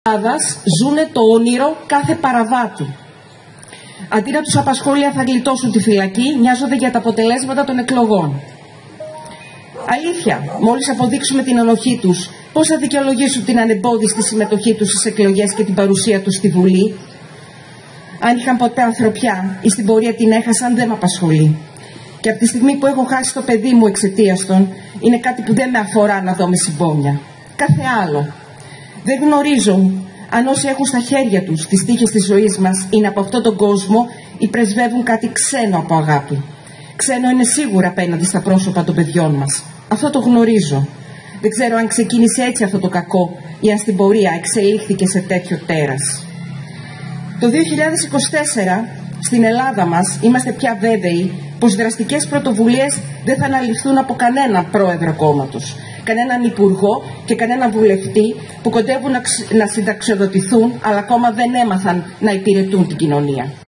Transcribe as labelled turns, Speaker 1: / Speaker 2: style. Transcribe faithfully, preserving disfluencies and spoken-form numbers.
Speaker 1: Ελλάδας ζουνε το όνειρο κάθε παραβάτη. Αντί να τους απασχολεί αν θα γλιτώσουν τη φυλακή, νοιάζονται για τα αποτελέσματα των εκλογών. Αλήθεια, μόλις αποδείξουμε την ενοχή τους, πώς θα δικαιολογήσουν την ανεμπόδιστη συμμετοχή τους στις εκλογές και την παρουσία τους στη Βουλή? Αν είχαν ποτέ ανθρωπιά ή στην πορεία την έχασαν, δεν με απασχολεί. Και από τη στιγμή που έχω χάσει το παιδί μου εξαιτίας των, είναι κάτι που δεν με αφορά να δω με συμπόνια. Κάθε άλλο. Δεν γνωρίζω αν όσοι έχουν στα χέρια τους τις τύχες της ζωής μας είναι από αυτόν τον κόσμο ή πρεσβεύουν κάτι ξένο από αγάπη. Ξένο είναι σίγουρα απέναντι στα πρόσωπα των παιδιών μας. Αυτό το γνωρίζω. Δεν ξέρω αν ξεκίνησε έτσι αυτό το κακό ή αν στην πορεία εξελίχθηκε σε τέτοιο τέρας. Το δύο χιλιάδες είκοσι τέσσερα στην Ελλάδα μας είμαστε πια βέβαιοι πως δραστικές πρωτοβουλίες δεν θα αναλυφθούν από κανέναν πρόεδρο κόμματος, κανέναν υπουργό και κανέναν βουλευτή που κοντεύουν να συνταξιοδοτηθούν αλλά ακόμα δεν έμαθαν να υπηρετούν την κοινωνία.